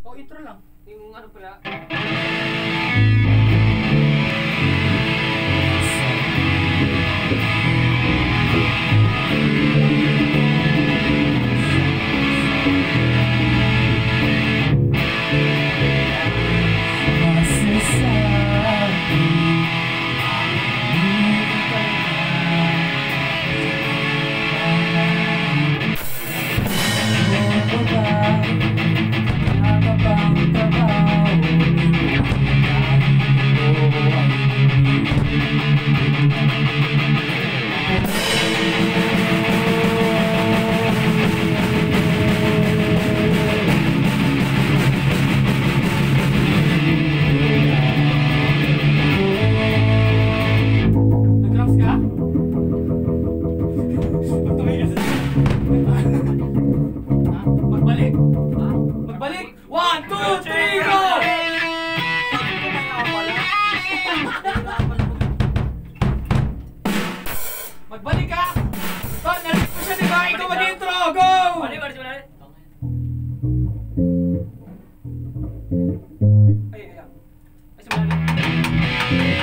O, intro lang. Yung ano pala. Magbalik! Magbalik! 1, 2, 3, go! Magbalik ka! Ton, narinig mo siya, diba? Ikaw mag-intro! Go! Balik. Ay, ayan. Ay, sumali.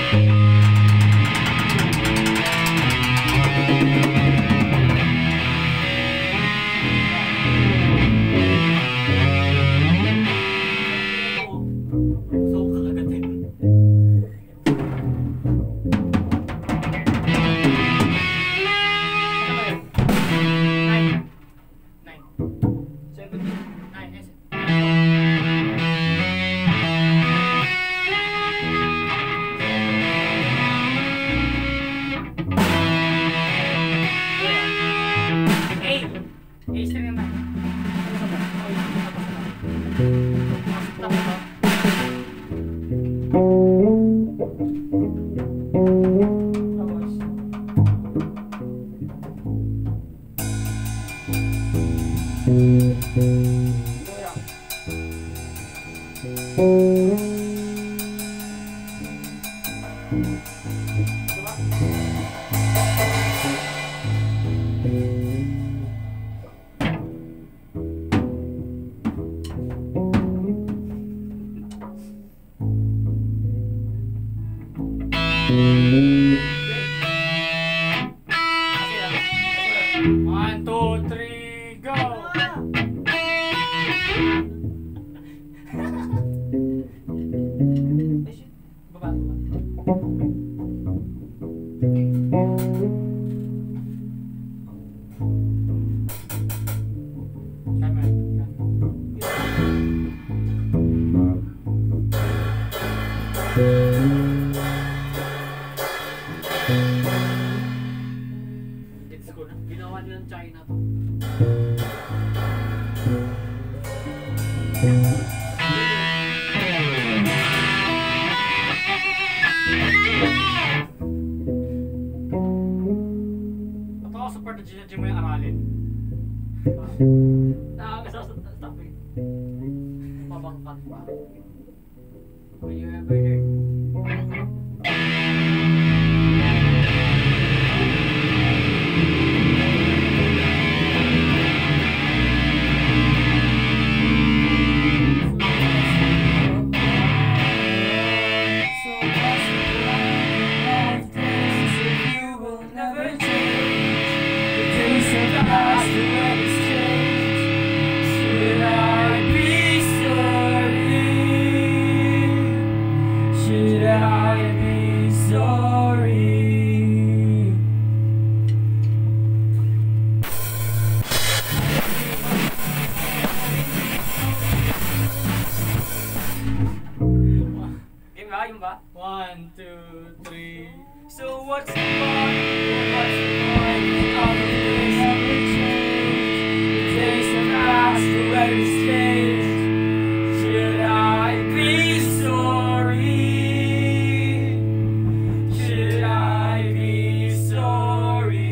Ginawa nilang China to. Natawa sa part na ginadya mo yung aralin. Nakakasastop eh. Pabangkat pa. Will you ever learn? Yung ba? 1, 2, 3. So what's the point? What's the point of this? Never change. The days have passed, the weather's changed. Should I be sorry? Should I be sorry?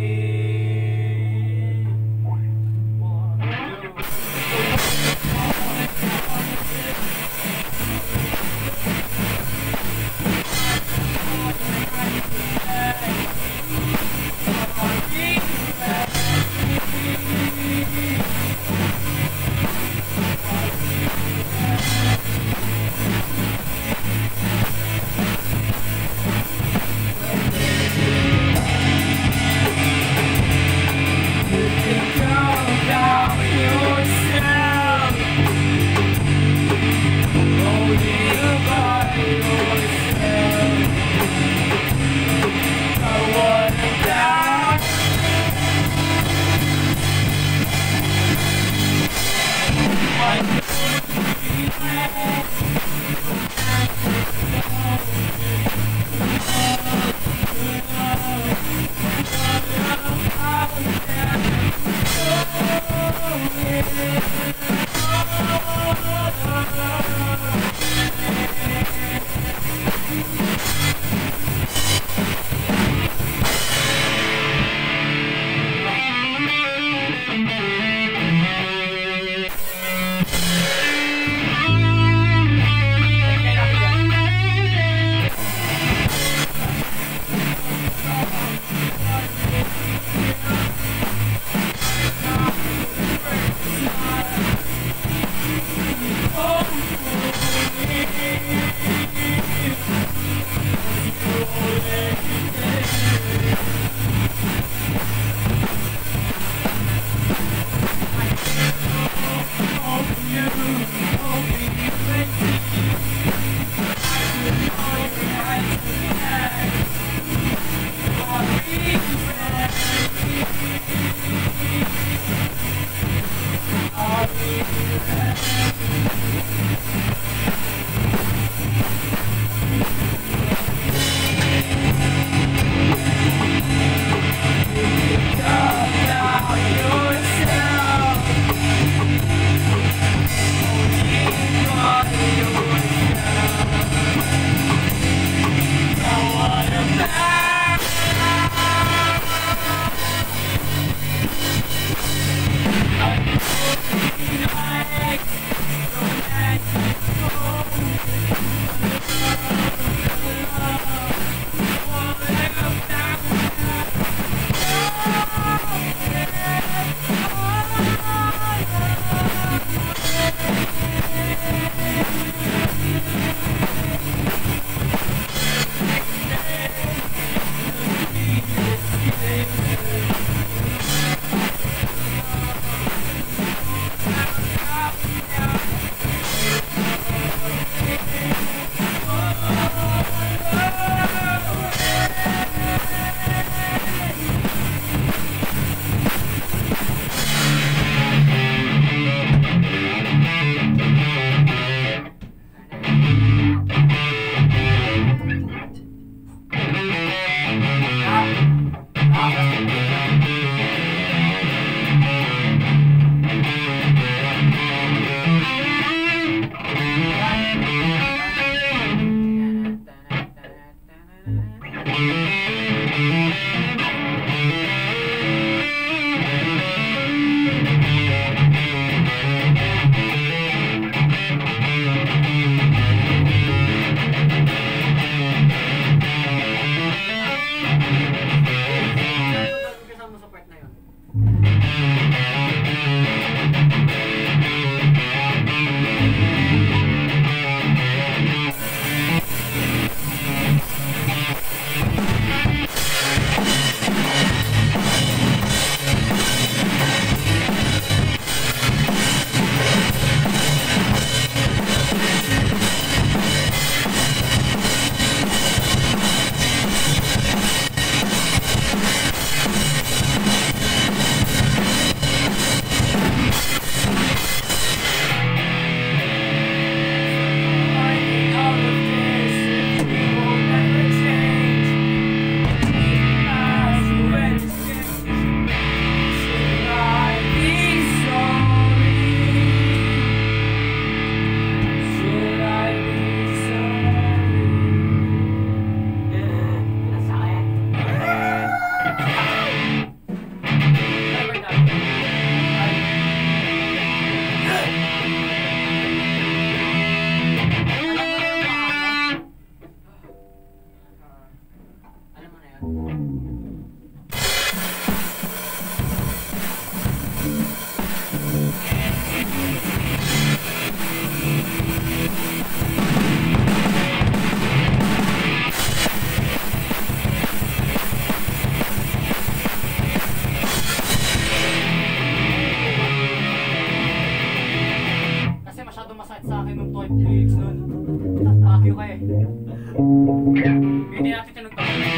Hindi natin tinugtog.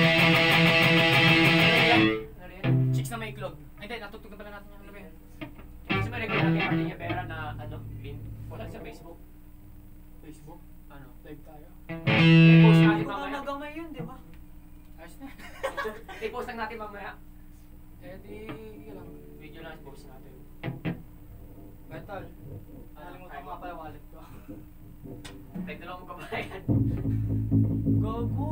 Chicks na may iklog. Hindi, natutugtog pala natin yung ano ba yun. Kasi may record natin Martin Yabera na ano, pin. Wala sa Facebook. Facebook. Ano? Live tayo. I-post Hindi natin ko mamaya. magamay yun, di ba? Ayos na. I-post lang natin mamaya. Eh di, lang. Video lang i-post natin. Betal. Nalimutan ko nga pala wallet ko. Kahit na lang magkabayan. Gago.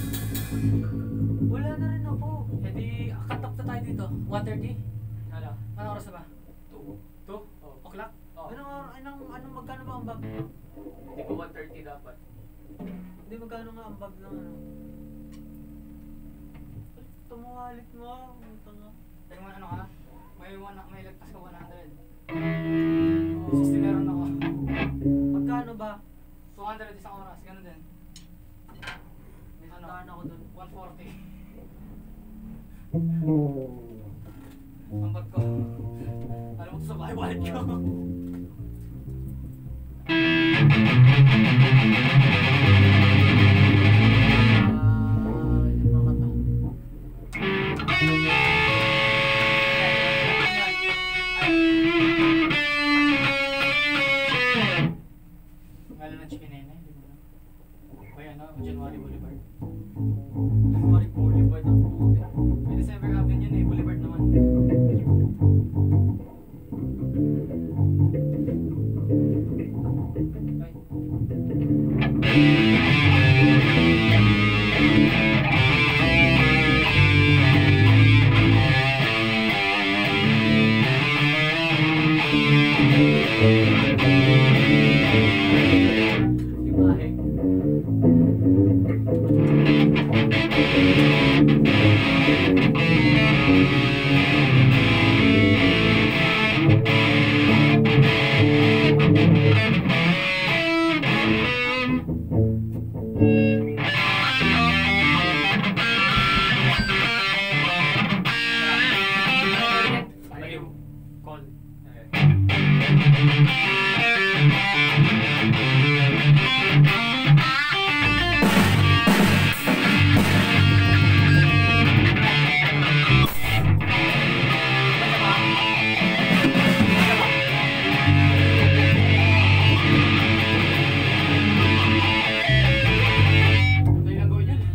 Wala na rin ako. Eh di, cut-up na tayo dito. 1:30. Ano? Anong oras na ba? 2. 2? Oh. O'clock? Oh. Anong magkano ba ang bag? Hindi ko 1:30 dapat. Hindi, magkano nga ang bag ng ano? Tumuhalit mo. Puta nga. Kaya mo ano ka? May lagpas ka 100. 60 meron ako. Magkano ba? 200 isang oras, ganun din. May tandaan ako dun. 140. Ang bag ko. Alam mo ito sa bahay, wallet ko. Yung mga kata. Ngalan ng chicken nene, di mo na. O yan, no? January Boulevard. January Boulevard ang puti. May December Avenue yun eh, Boulevard naman. Ay. Imahe. Baliw. Call. Ito yung gagawin yun.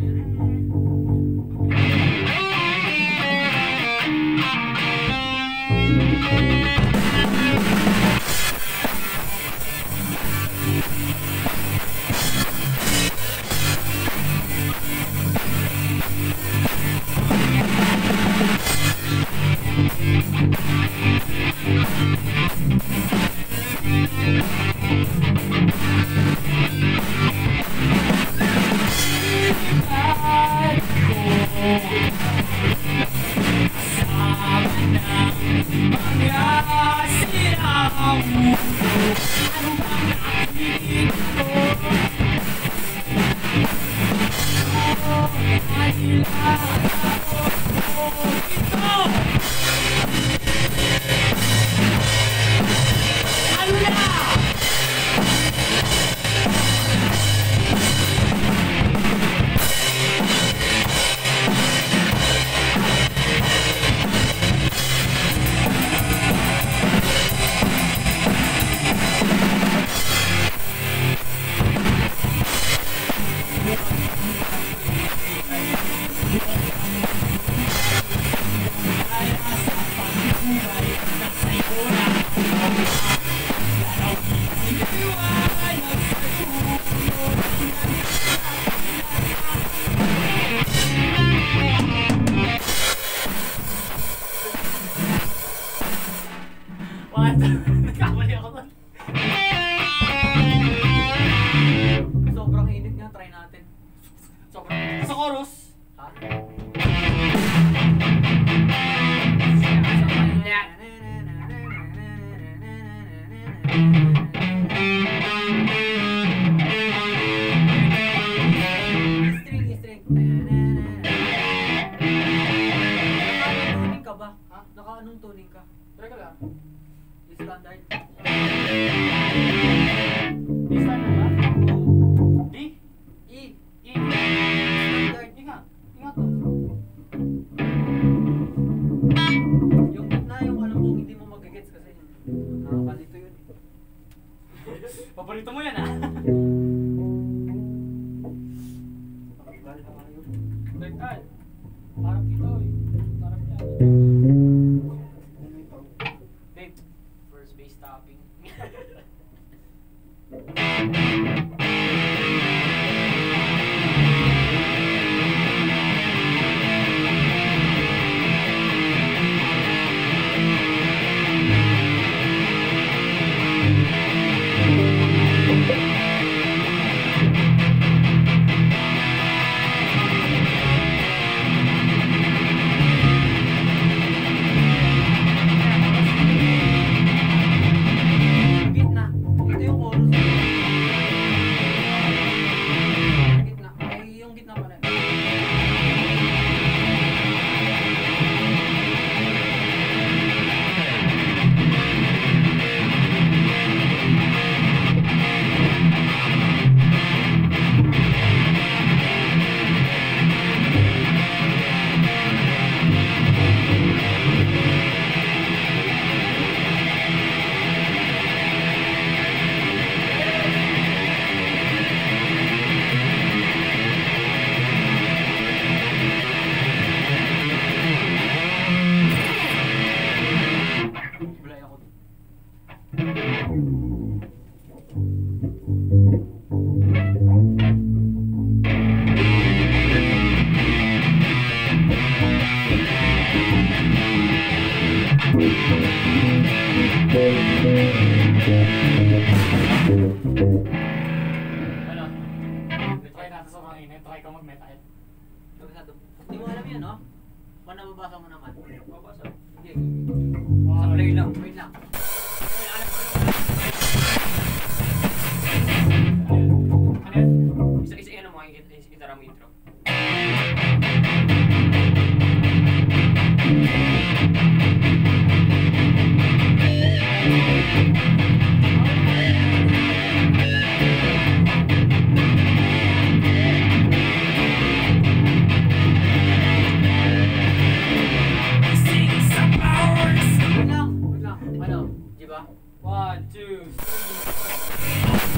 What? Nagkamali ako doon. Sobrang init nga, try natin. Sobrang. Sa chorus. Ha? String. Naka-anong tuning ka ba? Ha? Naka-anong tuning ka? Regular. Standard? D standard ba? D? E. E. Standard. Ingat. Ingat to. Yung gitna, yung alam kong hindi mo magigets kasi nakakalito yun. Paborito mo yan ah. Baliktad. Harap dito eh. Harap niya. Babe, first base stopping. Gitna. Ito yung chorus. Gitna. Ay, yung gitna pala. Bulay ako. Ano? Try natin sa mga init. Try ka mag-metal. Kabisado. Hindi mo alam yun, no? Kung nababasa mo naman. Babasa. Hindi. Sa play lang. Wait lang. Ano yan? Isa-isa yan ang mga itara mo intro. Wait lang. Wait lang. Ano? Di ba? 1, 2, 3.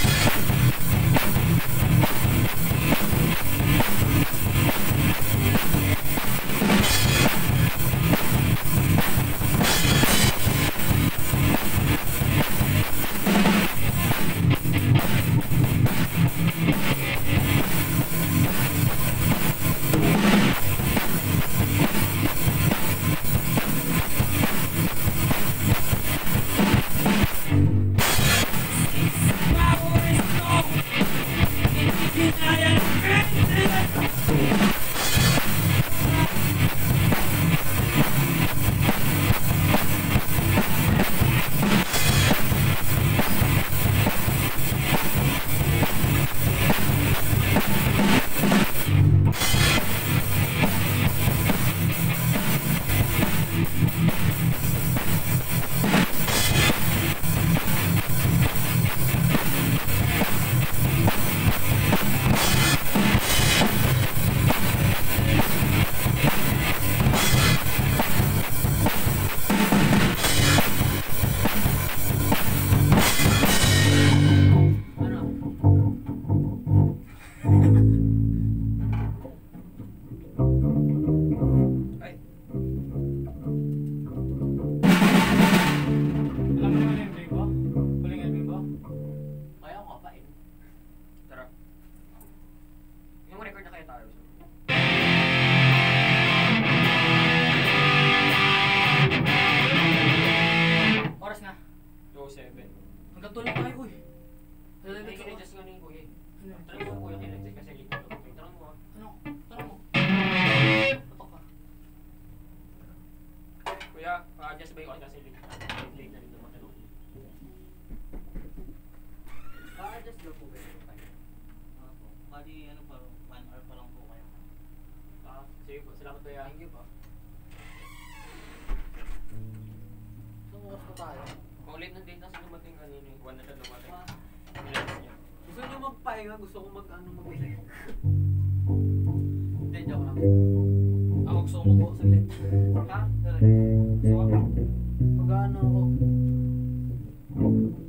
Ay, Alam mo naman yung bimbo? Huling yung bimbo? Kaya ko kapain. tara. Yung record na kaya tayo. Oras na. 2:07. Hanggang tulog tayo uy. Ay, kinadjust nga ni Kuya. Ano? Tanong mo Kuya, kinadjust kasi lito. Tanong mo ah. Ano? Tanong mo. Patok ka. Kuya, pa-adjust ba yung kasi late na rin naman tanong. Ka-adjust daw po ba ito kayo? Opo. Bali, ano pa, 1 hour pa lang po kayo. Sige po, salamat Kuya. Thank you po. Sumukas po tayo. Kung late ng date na sa dumating kanina, 1 na siya dumating. Ah, Relax niya. gusto nyo magpahinga? Gusto ko mag-iling. Hindi, joke lang. Ako gusto ko magbuo saglit. Ha? Talaga? Gusto ko? Pag-ano ako?